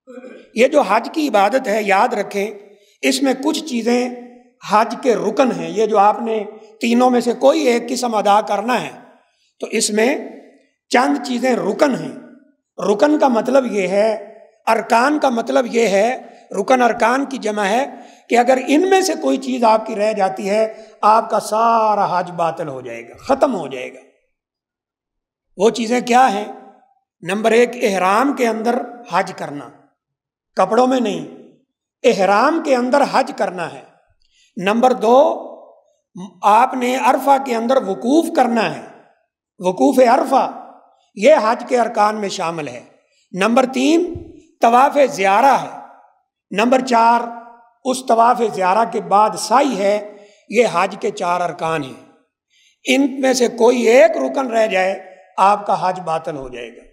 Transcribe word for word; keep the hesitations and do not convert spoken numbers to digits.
یہ جو حج کی عبادت ہے یاد رکھیں، اس میں کچھ چیزیں حج کے رکن ہیں۔ یہ جو آپ نے تینوں میں سے کوئی ایک قسم ادا کرنا ہے تو اس میں چند چیزیں رکن ہیں۔ رکن کا مطلب یہ ہے، ارکان کا مطلب یہ ہے، رکن ارکان کی جمع ہے کہ اگر ان میں سے کوئی چیز آپ کی رہ جاتی ہے آپ کا سارا حج باطل ہو جائے گا، ختم ہو جائے گا۔ وہ چیزیں کیا ہیں؟ نمبر ایک، احرام کے اندر حج کرنا، کپڑوں میں نہیں، احرام کے اندر حج کرنا ہے۔ نمبر دو، آپ نے عرفہ کے اندر وقوف کرنا ہے، وقوف عرفہ، یہ حج کے ارکان میں شامل ہے۔ نمبر تین، طواف زیارہ ہے۔ نمبر چار، اس طواف زیارہ کے بعد سعی ہے۔ یہ حج کے چار ارکان ہیں۔ ان میں سے کوئی ایک رکن رہ جائے آپ کا حج باطل ہو جائے گا۔